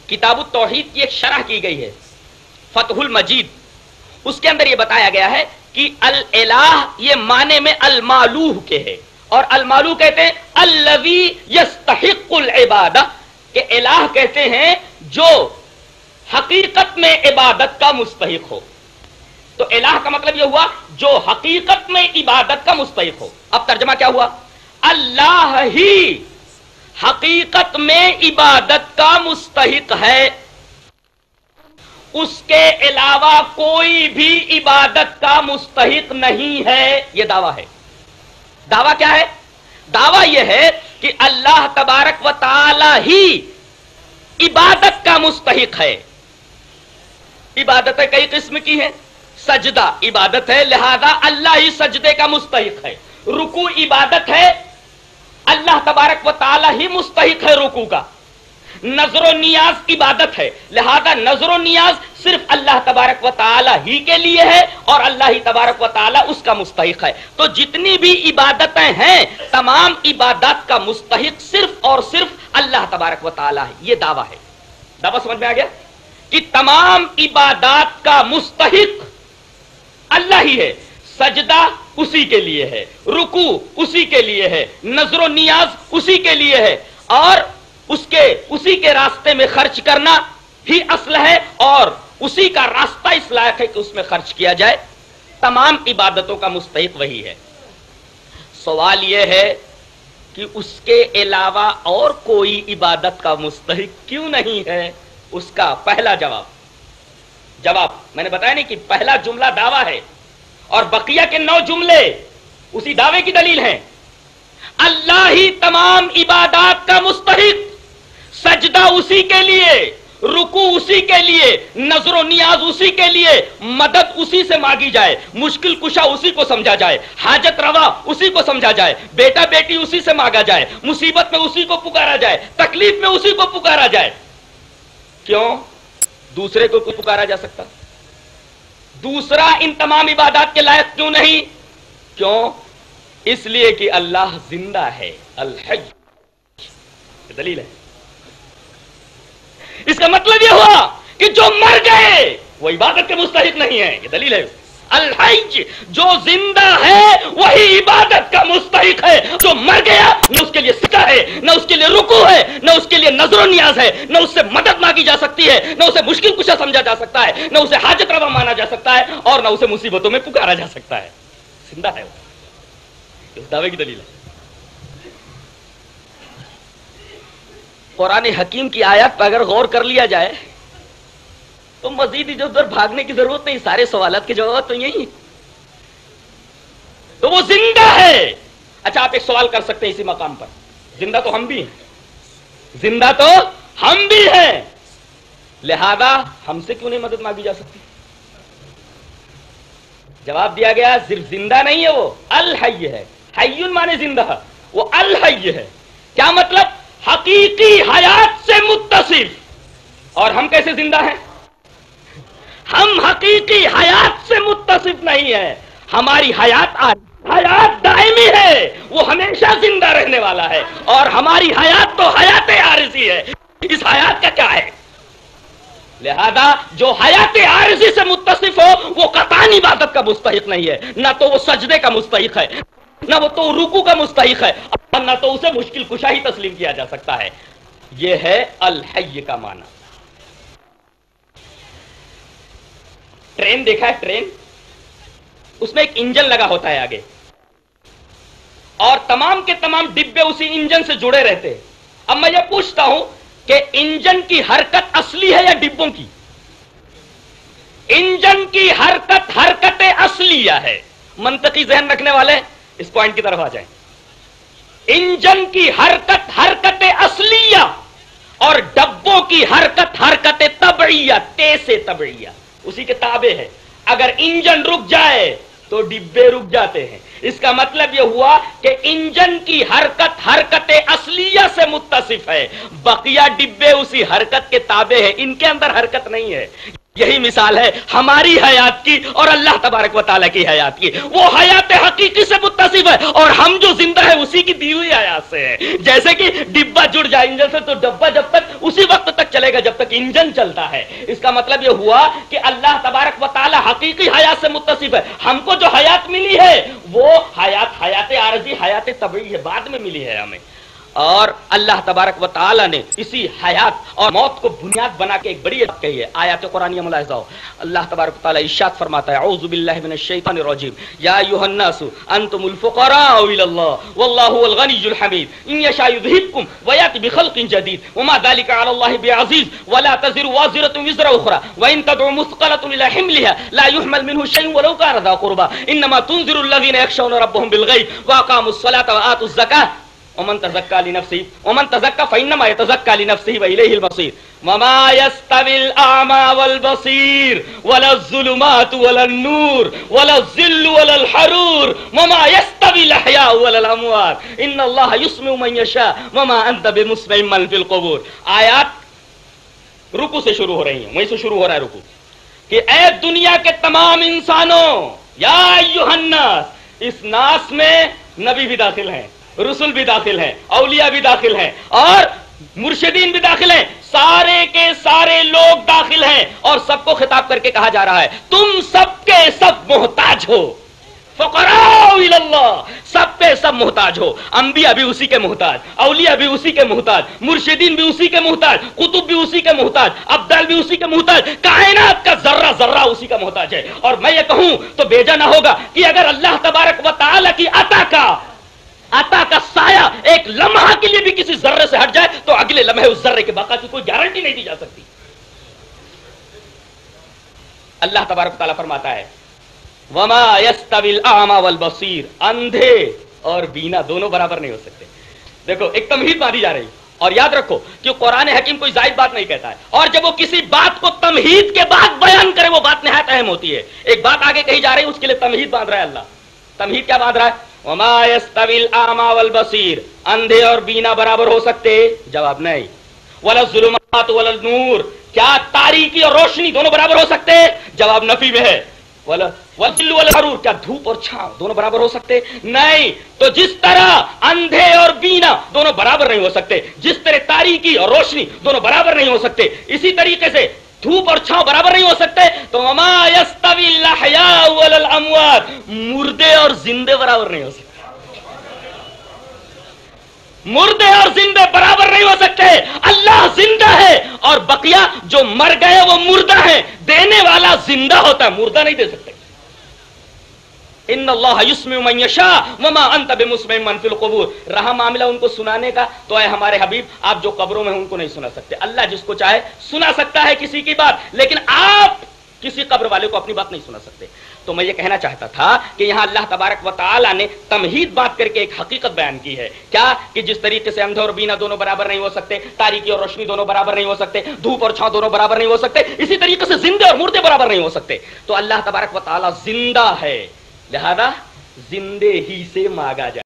کتاب التوحید کی ایک شرح کی گئی ہے فتح المجید، اس کے اندر یہ بتایا گیا ہے کہ الالہ یہ معنی میں المالوہ کے ہے، اور المالوہ کہتے ہیں الذی یستحق العبادہ، کہ الہ کہتے ہیں جو حقیقت میں عبادت کا مستحق ہو. تو الہ کا مطلب یہ ہوا جو حقیقت میں عبادت کا مستحق ہو. اب ترجمہ کیا ہوا؟ اللہ ہی حقیقت میں عبادت کا مستحق ہے، اس کے علاوہ کوئی بھی عبادت کا مستحق نہیں ہے. یہ دعویٰ ہے. دعویٰ کیا ہے؟ دعویٰ یہ ہے کہ اللہ تبارک و تعالی ہی عبادت کا مستحق ہے. عبادتیں کئی قسم کی ہیں. سجدہ عبادت ہے، لہذا اللہ ہی سجدے کا مستحق ہے. رکوع عبادت ہے، اللہ تبارک و تعالی ہی مستحق ہے رکوع کا. نظر و نیاز عبادت ہے، لہذا نظر و نیاز صرف اللہ تبارک و تعالی ہی کے لیے ہے اور اللہ ہی تبارک و تعالی اس کا مستحق ہے. تو جتنی بھی عبادتیں ہیں تمام عبادات کا مستحق صرف اور صرف اللہ تبارک و تعالی ہے. یہ دعویٰ ہے. دعویٰ سمجھ میں آ گیا کہ تمام عبادات کا مستحق اللہ ہی ہے. سجدہ اسی کے لیے ہے، رکوع اسی کے لیے ہے، نظر و نیاز اسی کے لیے ہے، اور اسی کے راستے میں خرچ کرنا ہی اصل ہے، اور اسی کا راستہ اس لائق ہے کہ اس میں خرچ کیا جائے. تمام عبادتوں کا مستحق وہی ہے. سوال یہ ہے کہ اس کے علاوہ اور کوئی عبادت کا مستحق کیوں نہیں ہے؟ اس کا پہلا جواب میں نے بتایا نہیں کہ پہلا جملہ دعویٰ ہے اور بقیہ کے 9 جملے اسی دعوے کی دلیل ہیں. اللہ ہی تمام عبادات کا مستحق، سجدہ اسی کے لیے، رکوع اسی کے لیے، نظر و نیاز اسی کے لیے، مدد اسی سے مانگی جائے، مشکل کشا اسی کو سمجھا جائے، حاجت روا اسی کو سمجھا جائے، بیٹا بیٹی اسی سے مانگا جائے، مصیبت میں اسی کو پکارا جائے، تکلیف میں اسی کو پکارا جائے. کیوں دوسرے کو پکارا جا سکتا؟ دوسرا ان تمام عبادات کے لائق کیوں نہیں؟ کیوں؟ اس لیے کہ اللہ زندہ ہے، الحی. دلیل ہے. اس کا مطلب یہ ہوا کہ جو مر گئے وہ عبادت کے مستحق نہیں ہے. یہ دلیل ہے. الحی جو زندہ ہے وہی عبادت کا مستحق ہے. جو مر گیا نہ اس کے لیے سجدہ ہے، نہ اس کے لیے رکوع ہے، نہ اس کے لیے نظر و نیاز ہے، نہ اس سے مدد مانگی جا سکتی ہے، نہ اسے مشکل کشا سمجھا جا سکتا ہے، نہ اسے حاجت روا مانا جا سکتا ہے، اور نہ اسے مصیبتوں میں پکارا جا سکتا ہے. زندہ ہے وہ. اس دعوے کی دلیل ہے. قرآن حکیم کی آیات پر اگر غور کر لیا جائے تو مزید ادھر ادھر بھاگنے کی ضرورت نہیں. سارے سوالات کے جواب تو یہی. تو وہ زندہ ہے. اچھا آپ ایک سوال کر سکتے ہیں اسی مقام پر، زندہ تو ہم بھی ہیں، زندہ تو ہم بھی ہیں، لہذا ہم سے کیوں نہیں مدد مانگی جا سکتی؟ جواب دیا گیا صرف زندہ نہیں ہے، وہ الحی ہے. حیون مانے زندہ، وہ الحی ہے. کیا مطلب؟ حقیقی حیات سے متصف. اور ہم کیسے زندہ ہیں؟ ہم حقیقی حیات سے متصف نہیں ہیں. ہماری حیات دائمی ہے، وہ ہمیشہ زندہ رہنے والا ہے، اور ہماری حیات تو حیات عارضی ہے. اس حیات کا کیا ہے؟ لہذا جو حیات عارضی سے متصف ہو وہ قطعاً عبادت کا مستحق نہیں ہے. نہ تو وہ سجدے کا مستحق ہے، نہ وہ تو رکوع کا مستحق ہے، اور نہ تو اسے مشکل کشا ہی تسلیم کیا جا سکتا ہے. یہ ہے الحی کا معنی. ٹرین دیکھا ہے؟ ٹرین اس میں ایک انجن لگا ہوتا ہے آگے، اور تمام کے تمام ڈبے اسی انجن سے جڑے رہتے ہیں. اب میں یہ پوچھتا ہوں کہ انجن کی حرکت اصلی ہے یا ڈبوں کی؟ انجن کی حرکت اصلیہ ہے. منطقی ذہن رکھنے والے اس پوائنٹ کی طرف آ جائیں. انجن کی حرکت اصلیہ اور ڈبوں کی حرکت طبعیہ، تیسے طبعیہ، اسی کے تابع ہے. اگر انجن رک جائے تو ڈبے رک جاتے ہیں. اس کا مطلب یہ ہوا کہ انجن کی حرکت اصلیہ سے متصف ہے، بقیہ ڈبے اسی حرکت کے تابع ہیں، ان کے اندر حرکت نہیں ہے. یہی مثال ہے ہماری حیات کی اور اللہ تبارک و تعالیٰ کی حیات کی. وہ حیات حقیقی سے متصف ہے، اور ہم جو زندہ ہے اسی کی دی ہوئی حیات سے ہے. جیسے کہ ڈبہ جڑ جائے انجن سے تو ڈبہ جب تک اسی وقت تک چلے گا جب تک انجن چلتا ہے. اس کا مطلب یہ ہوا کہ اللہ تبارک و تعالی حقیقی حیات سے متصف ہے. ہم کو جو حیات ملی ہے وہ حیات عارضی، حیات طبعی ہے، بعد میں ملی ہے ہمیں. اور اللہ تبارک و تعالی نے اسی حیات اور موت کو بنیاد بنا کے ایک بڑی بات کہی ہے. آیات قرآنیہ ملاحظہ ہو، اللہ تبارک و تعالی ارشاد فرماتا ہے اعوذ باللہ من الشیطان الرجیم یا ایھا الناس انتم الفقراء الی اللہ واللہ هو الغنی الحمید ان یشاء یذھبکم ویأتی بخلق جدید وما ذلک علی اللہ بعزیز ولا تزر وازرة وزر اخرى وان تدع مثقلة الى حملها لا يحمل منه شيء ولو كان ذا قربى انما تنذر الذين يخشون ربهم بالغیب واقاموا الصلاة وآتوا الزکاة ومن تزکا لنفسه ومن تزکا فانما يتزکا لنفسه واليه المصير وما يستوي الاعمى والبصير ولا الظلمات ولا النور ولا الظل ولا الحرور وما يستوي الاحياء ولا الاموات ان الله يسمع من يشاء وما انت بمسمع من في القبور. آیات رکوع سے شروع ہو رہی ہیں، وہیں سے شروع ہو رہا ہے رکوع کہ اے دنیا کے تمام انسانوں، یا ایھا الناس، اس ناس میں نبی بھی داخل ہیں، رسول بھی داخل ہیں، اولیاء بھی داخل ہیں اور مرشدین بھی داخل ہیں، سارے کے سارے لوگ داخل ہیں اور سب کو خطاب کر کے کہا جا رہا ہے تم سب کے سب محتاج ہو. فقراء الی اللہ، سب کے سب محتاج ہو. انبیاء بھی اسی کے محتاج، اولیاء بھی اسی کے محتاج، مرشدین بھی اسی کے محتاج، قطب بھی اسی کے محتاج، ابدال بھی اسی کے محتاج، کائنات کا ذرہ ذرہ اسی کا محتاج ہے. اور میں یہ کہوں تو بیجا نہ ہوگا کہ اگر اللہ تبارک و تعالی کی عطا کا سایہ ایک لمحہ کے لیے بھی کسی ذرے سے ہٹ جائے تو اگلے لمحے اس ذرے کے بقا کی کوئی گارنٹی نہیں دی جا سکتی. اللہ تبارک و تعالیٰ فرماتا ہے وما يستوي الاعمى والبصير، اندھے اور بینا دونوں برابر نہیں ہو سکتے. دیکھو ایک تمہید ماری جا رہی، اور یاد رکھو کہ قرآن حکیم کوئی زائد بات نہیں کہتا ہے، اور جب وہ کسی بات کو تمہید کے بعد بیان کرے وہ بات نہایت اہم ہوتی ہے. ایک بات آگے کہی جا رہی ہے اس کے لیے تمہید باندھ رہا ہے اللہ. تمہید کیا باندھ رہا ہے؟ وما يستوي الاعمى والبصير، اندھے اور بینا برابر ہو سکتے؟ جواب نہیں. ولا الظلمات ولا النور، کیا تاریکی اور روشنی دونوں برابر ہو سکتے؟ جواب نفی میں ہے. ولا والظل والحرور، کیا دھوپ اور چھاؤں دونوں برابر ہو سکتے؟ نہیں. تو جس طرح اندھے اور بینا دونوں برابر نہیں ہو سکتے، جس طرح تاریکی اور روشنی دونوں برابر نہیں ہو سکتے، اسی طریقے سے دھوپ اور چھاؤں برابر نہیں ہو سکتے. تو وما يستوي الاحياء ولا الاموات، مردے اور زندے برابر نہیں ہو سکتے. مردے اور زندے برابر نہیں ہو سکتے. اللہ زندہ ہے اور بقیہ جو مر گئے وہ مردہ ہیں. دینے والا زندہ ہوتا ہے، مردہ نہیں دے سکتے. ان اللہ یسمع من یشاء وما انت بمسمع من فی القبور. رہا معاملہ ان کو سنانے کا تو اے ہمارے حبیب آپ جو قبروں میں ہیں ان کو نہیں سنا سکتے. اللہ جس کو چاہے سنا سکتا ہے کسی کی بات، لیکن آپ کسی قبر والے کو اپنی بات نہیں سنا سکتے. تو میں یہ کہنا چاہتا تھا کہ یہاں اللہ تبارک و تعالی نے تمہید بات کر کے ایک حقیقت بیان کی ہے. کیا؟ کہ جس طریقے سے اندھے اور بینا دونوں برابر نہیں ہو سکتے، تاریکی اور روشنی دونوں برابر نہیں ہو سکتے، دھوپ اور چھاؤں دونوں برابر نہیں ہو سکتے، اسی طریقے سے زندے اور مردے برابر نہیں ہو سکتے. تو اللہ تبارک و تعالی زندہ ہے، لہذا زندے ہی سے مانگا جائے.